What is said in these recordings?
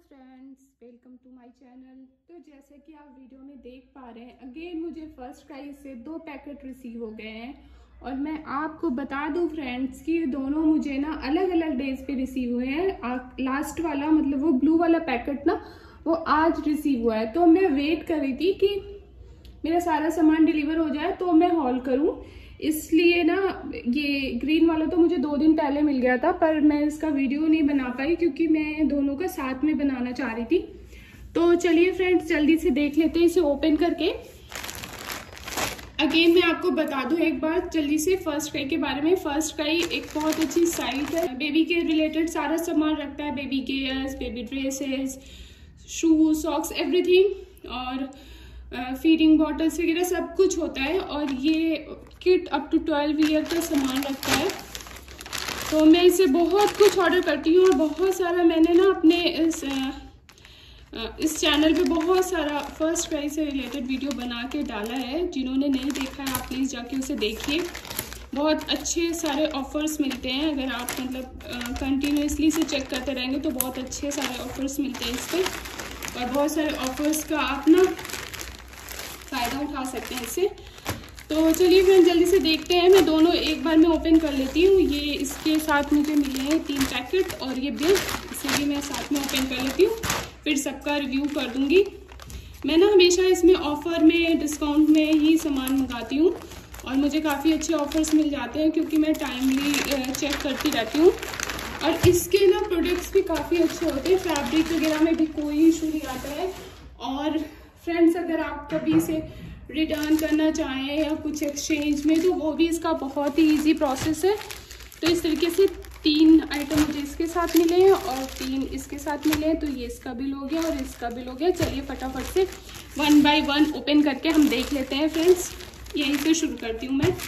Friends, welcome to my channel. तो जैसे कि आप वीडियो में देख पा रहे हैं, अगेन मुझे फर्स्ट क्राई से 2 पैकेट रिसीव हो गए हैं। और मैं आपको बता दूं फ्रेंड्स कि दोनों मुझे ना अलग अलग डेज पे रिसीव हुए हैं। लास्ट वाला मतलब वो ब्लू वाला पैकेट ना वो आज रिसीव हुआ है। तो मैं वेट कर रही थी कि मेरा सारा सामान डिलीवर हो जाए तो मैं हॉल करूं, इसलिए ना ये ग्रीन वाला तो मुझे 2 दिन पहले मिल गया था, पर मैं इसका वीडियो नहीं बना पाई क्योंकि मैं दोनों का साथ में बनाना चाह रही थी। तो चलिए फ्रेंड्स, जल्दी से देख लेते हैं इसे ओपन करके। अगेन मैं आपको बता दूं एक बार जल्दी से फर्स्ट क्राई के बारे में। फर्स्ट क्राई एक बहुत अच्छी साइट है, बेबी के रिलेटेड सारा सामान रखता है, baby gears, baby dresses, shoes, socks, everything, और फीडिंग बॉटल्स वगैरह सब कुछ होता है। और ये किट अप टू 12 ईयर का सामान रखता है। तो मैं इसे बहुत कुछ ऑर्डर करती हूँ और बहुत सारा मैंने ना अपने इस चैनल पे बहुत सारा फर्स्ट क्राई से रिलेटेड वीडियो बना के डाला है। जिन्होंने नहीं देखा है आप प्लीज़ जाके उसे देखिए। बहुत अच्छे सारे ऑफर्स मिलते हैं, अगर आप मतलब कंटिन्यूसली से चेक करते रहेंगे तो बहुत अच्छे सारे ऑफर्स मिलते हैं इस पर। और बहुत सारे ऑफर्स का आप ना फ़ायदा उठा सकते हैं इससे। तो चलिए फ्रेंड्स जल्दी से देखते हैं। मैं दोनों एक बार में ओपन कर लेती हूँ। ये इसके साथ मुझे मिले हैं 3 पैकेट और ये बिल, इसीलिए मैं साथ में ओपन कर लेती हूँ, फिर सबका रिव्यू कर दूँगी। मैं ना हमेशा इसमें ऑफ़र में, डिस्काउंट में ही सामान मंगाती हूँ और मुझे काफ़ी अच्छे ऑफर्स मिल जाते हैं क्योंकि मैं टाइमली चेक करती रहती हूँ। और इसके ना प्रोडक्ट्स भी काफ़ी अच्छे होते हैं, फैब्रिक वगैरह में भी कोई इशू नहीं आता है। और फ्रेंड्स अगर आप कभी इसे रिटर्न करना चाहें या कुछ एक्सचेंज में, तो वो भी इसका बहुत ही इजी प्रोसेस है। तो इस तरीके से 3 आइटम मुझे इसके साथ मिले हैं और 3 इसके साथ मिले हैं। तो ये इसका बिल हो गया और इसका बिल हो गया। चलिए फटाफट से 1 बाय 1 ओपन करके हम देख लेते हैं फ्रेंड्स। यहीं से शुरू करती हूँ मैं।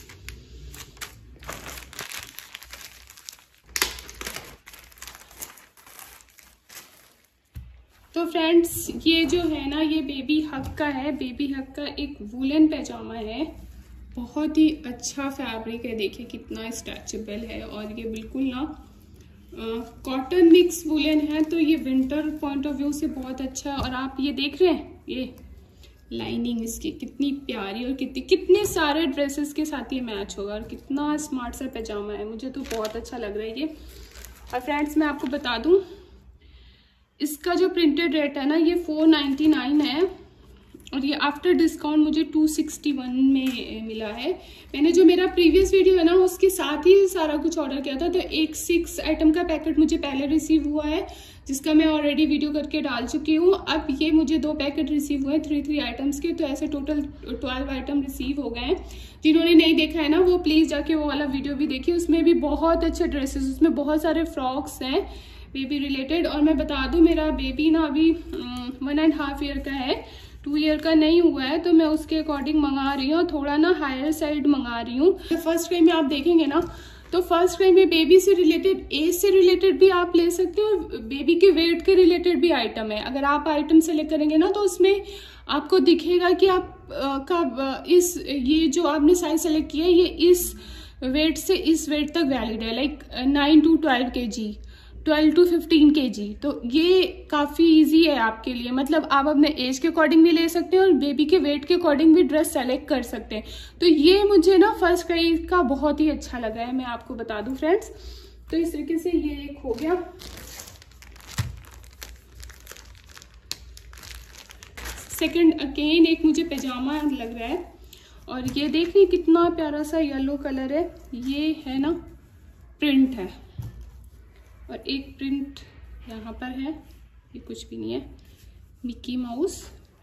तो फ्रेंड्स ये जो है ना, ये बेबी हग का है। बेबी हग का एक वूलन पैजामा है, बहुत ही अच्छा फैब्रिक है, देखिए कितना स्ट्रेचेबल है। और ये बिल्कुल ना कॉटन मिक्स वूलन है, तो ये विंटर पॉइंट ऑफ व्यू से बहुत अच्छा है। और आप ये देख रहे हैं, ये लाइनिंग इसकी कितनी प्यारी और कितने सारे ड्रेसेस के साथ ये मैच होगा। और कितना स्मार्ट सा पैजामा है, मुझे तो बहुत अच्छा लग रहा है ये। और फ्रेंड्स मैं आपको बता दूं, इसका जो प्रिंटेड रेट है ना ये 499 है और ये आफ्टर डिस्काउंट मुझे 261 में मिला है। मैंने जो मेरा प्रीवियस वीडियो है ना उसके साथ ही सारा कुछ ऑर्डर किया था। तो एक 6 आइटम का पैकेट मुझे पहले रिसीव हुआ है, जिसका मैं ऑलरेडी वीडियो करके डाल चुकी हूँ। अब ये मुझे 2 पैकेट रिसीव हुए 3 आइटम्स के, तो ऐसे टोटल 12 आइटम रिसीव हो गए हैं। जिन्होंने नहीं देखा है ना वो प्लीज़ जाके वो वाला वीडियो भी देखिए, उसमें भी बहुत अच्छे ड्रेसेस, उसमें बहुत सारे फ्रॉक्स हैं बेबी रिलेटेड। और मैं बता दूं मेरा बेबी ना अभी 1.5 ईयर का है, 2 ईयर का नहीं हुआ है, तो मैं उसके अकॉर्डिंग मंगा रही हूँ, थोड़ा ना हायर साइड मंगा रही हूँ। फर्स्ट क्राई में आप देखेंगे ना, तो फर्स्ट क्राई में बेबी से रिलेटेड, एज से रिलेटेड भी आप ले सकते हो और बेबी के वेट के रिलेटेड भी आइटम है। अगर आप आइटम सेलेक्ट करेंगे ना तो उसमें आपको दिखेगा कि आप ये जो आपने साइज सेलेक्ट किया है ये इस वेट से इस वेट तक वैलिड है, like 9 to 12 kg, 12 to 15 kg। तो ये काफ़ी इजी है आपके लिए, मतलब आप अपने एज के अकॉर्डिंग भी ले सकते हैं और बेबी के वेट के अकॉर्डिंग भी ड्रेस सेलेक्ट कर सकते हैं। तो ये मुझे ना फर्स्ट क्राई का बहुत ही अच्छा लगा है, मैं आपको बता दूं फ्रेंड्स। तो इस तरीके से ये एक हो गया। सेकंड अगेन एक मुझे पैजामा लग रहा है और ये देखिए कितना प्यारा सा येलो कलर है। ये है ना प्रिंट है और एक प्रिंट यहाँ पर है, ये कुछ भी नहीं है, मिकी माउस।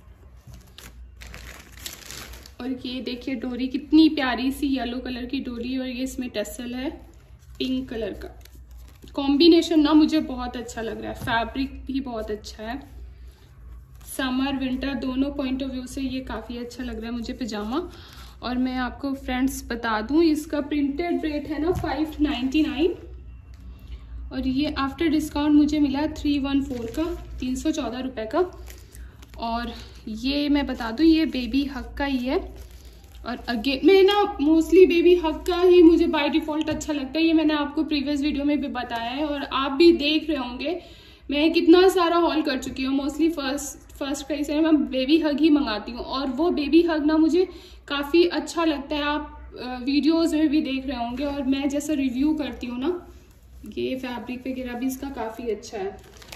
और ये देखिए डोरी कितनी प्यारी सी येलो कलर की डोरी, और ये इसमें टसल है पिंक कलर का। कॉम्बिनेशन ना मुझे बहुत अच्छा लग रहा है, फैब्रिक भी बहुत अच्छा है। समर विंटर दोनों पॉइंट ऑफ व्यू से ये काफ़ी अच्छा लग रहा है मुझे पैजामा। और मैं आपको फ्रेंड्स बता दूं इसका प्रिंटेड रेट है ना 599 और ये आफ्टर डिस्काउंट मुझे मिला 314 का, 314 रुपये का। और ये मैं बता दूं ये बेबी हग का ही है। और अगेन मैं ना मोस्टली बेबी हग का ही मुझे बाय डिफ़ॉल्ट अच्छा लगता है, ये मैंने आपको प्रीवियस वीडियो में भी बताया है और आप भी देख रहे होंगे मैं कितना सारा हॉल कर चुकी हूँ। मोस्टली फर्स्ट क्राई से मैं बेबी हग ही मंगाती हूँ और वो बेबी हग ना मुझे काफ़ी अच्छा लगता है। आप वीडियोज़ में भी देख रहे होंगे और मैं जैसा रिव्यू करती हूँ ना, ये फैब्रिक वगैरह भी इसका काफ़ी अच्छा है।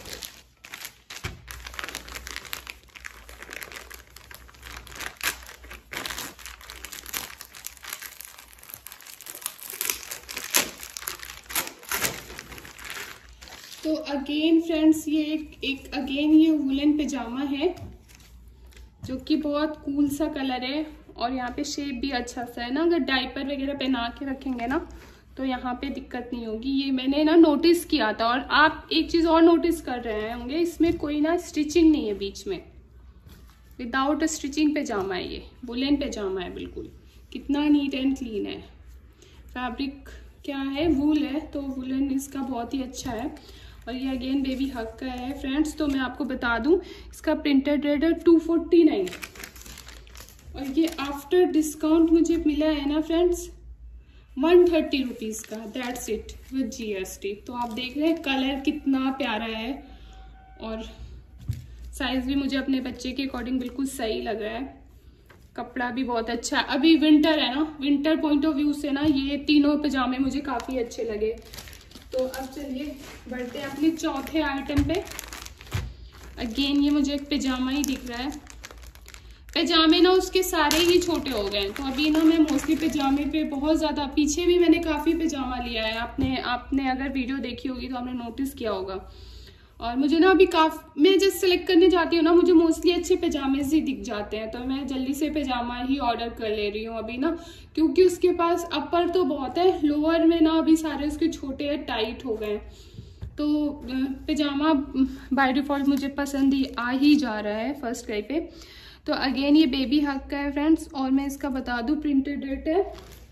तो अगेन फ्रेंड्स ये ये वुलन पिजामा है जो कि बहुत कूल सा कलर है और यहाँ पे शेप भी अच्छा सा है ना। अगर डायपर वगैरह पहना के रखेंगे ना तो यहाँ पे दिक्कत नहीं होगी। ये मैंने ना नोटिस किया था। और आप एक चीज़ और नोटिस कर रहे होंगे, इसमें कोई ना स्टिचिंग नहीं है बीच में, विदाउट स्टिचिंग पिजामा है। ये वुलन पिजामा है बिल्कुल। कितना नीट एंड क्लीन है। फैब्रिक क्या है, वूल है, तो वुलन इसका बहुत ही अच्छा है। और ये अगेन बेबी हक का है फ्रेंड्स। तो मैं आपको बता दूं इसका प्रिंटेड रेट है 249 और ये आफ्टर डिस्काउंट मुझे मिला है ना फ्रेंड्स 130 रुपीज़ का। That's it with GST। तो आप देख रहे हैं कलर कितना प्यारा है और साइज भी मुझे अपने बच्चे के अकॉर्डिंग बिल्कुल सही लग रहा है। कपड़ा भी बहुत अच्छा है। अभी विंटर है ना, विंटर पॉइंट ऑफ व्यू से ना ये तीनों पजामे मुझे काफ़ी अच्छे लगे। तो अब चलिए बढ़ते हैं अपने चौथे आइटम पे। अगेन ये मुझे एक पिजामा ही दिख रहा है। पिजामे ना उसके सारे ही छोटे हो गए हैं, तो अभी ना मैं मोस्टली पिजामे पे बहुत ज़्यादा, पीछे भी मैंने काफ़ी पिजामा लिया है। आपने अगर वीडियो देखी होगी तो आपने नोटिस किया होगा। और मुझे ना अभी मैं जब सेलेक्ट करने जाती हूँ ना, मुझे मोस्टली अच्छे पिजामे ही दिख जाते हैं, तो मैं जल्दी से पिजामा ही ऑर्डर कर ले रही हूँ अभी ना, क्योंकि उसके पास अपर तो बहुत है, लोअर में ना अभी सारे उसके छोटे हैं, टाइट हो गए। तो पिजामा बाय डिफ़ॉल्ट मुझे पसंद ही आ ही जा रहा है फर्स्ट क्राई पे। तो अगेन ये बेबी हक का है फ्रेंड्स और मैं इसका बता दूँ प्रिंटेड रेट है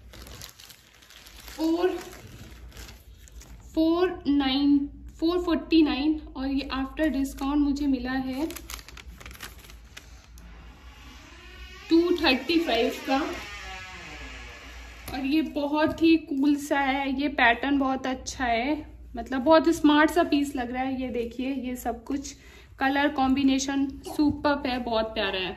449 और ये आफ्टर डिस्काउंट मुझे मिला है 235 का। और ये बहुत ही कूल सा है, ये पैटर्न बहुत अच्छा है, मतलब बहुत स्मार्ट सा पीस लग रहा है। ये देखिए, ये सब कुछ कलर कॉम्बिनेशन सुपर्ब है, बहुत प्यारा है।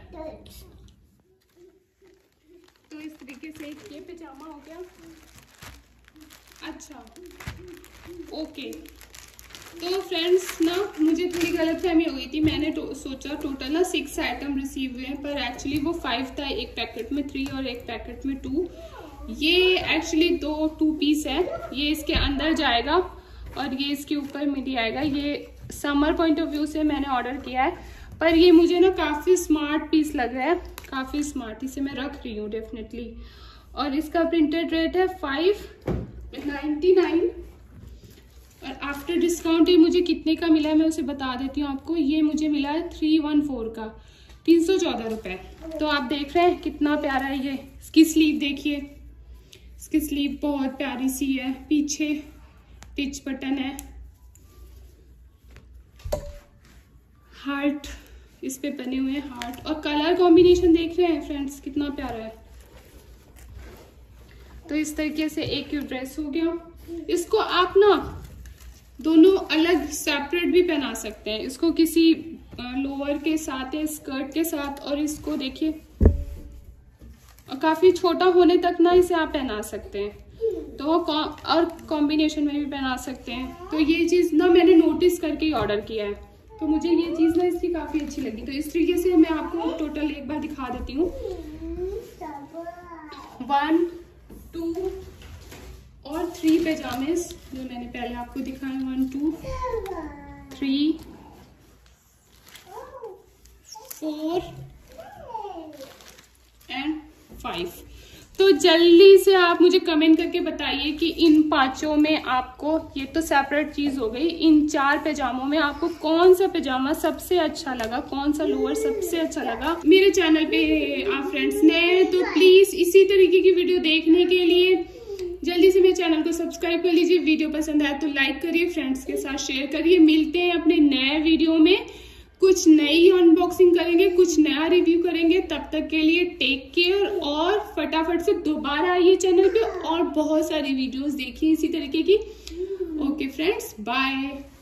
तो इस तरीके से ये पिजामा हो गया। अच्छा ओके, तो फ्रेंड्स ना मुझे थोड़ी गलतफहमी हो गई थी। मैंने सोचा टोटल ना 6 आइटम रिसीव हुए हैं, पर एक्चुअली वो 5 था। एक पैकेट में 3 और एक पैकेट में 2। ये एक्चुअली 2 पीस है। ये इसके अंदर जाएगा और ये इसके ऊपर मिडी आएगा। ये समर पॉइंट ऑफ व्यू से मैंने ऑर्डर किया है, पर ये मुझे ना काफ़ी स्मार्ट पीस लग रहा है, काफ़ी स्मार्ट। इसे मैं रख रही हूँ डेफिनेटली। और इसका प्रिंटेड रेट है 599 और आफ्टर डिस्काउंट ये मुझे कितने का मिला है मैं उसे बता देती हूँ आपको। ये मुझे मिला है 314 का, 314 रुपये। तो आप देख रहे हैं कितना प्यारा है ये। इसकी स्लीव देखिए, इसकी स्लीव बहुत प्यारी सी है, पीछे पिच बटन है, हार्ट इस पे बने हुए हैं, हार्ट। और कलर कॉम्बिनेशन देख रहे हैं फ्रेंड्स कितना प्यारा है। तो इस तरीके से एक ड्रेस हो गया। इसको आप ना दोनों अलग सेपरेट भी पहना सकते हैं, इसको किसी लोअर के साथ या स्कर्ट के साथ। और इसको देखिए काफी छोटा होने तक ना इसे आप पहना सकते हैं, तो और कॉम्बिनेशन में भी पहना सकते हैं। तो ये चीज ना मैंने नोटिस करके ही ऑर्डर किया है, तो मुझे ये चीज ना इसकी काफी अच्छी लगी। तो इस तरीके से मैं आपको टोटल एक बार दिखा देती हूँ। 1 2 और 3 पैजामेस जो मैंने पहले आपको दिखाए। 1 2 3 4 एंड 5। तो जल्दी से आप मुझे कमेंट करके बताइए कि इन 5 में आपको, ये तो सेपरेट चीज हो गई, इन 4 पैजामों में आपको कौन सा पैजामा सबसे अच्छा लगा, कौन सा लोअर सबसे अच्छा लगा। मेरे चैनल पे आप फ्रेंड्स नए हैं तो प्लीज इसी तरीके की वीडियो देखने के लिए जल्दी से मेरे चैनल को सब्सक्राइब कर लीजिए। वीडियो पसंद आए तो लाइक करिए, फ्रेंड्स के साथ शेयर करिए। मिलते हैं अपने नए वीडियो में, कुछ नई अनबॉक्सिंग करेंगे, कुछ नया रिव्यू करेंगे। तब तक के लिए टेक केयर और फटाफट से दोबारा आइए चैनल पे और बहुत सारी वीडियोस देखिए इसी तरीके की। Okay friends, bye.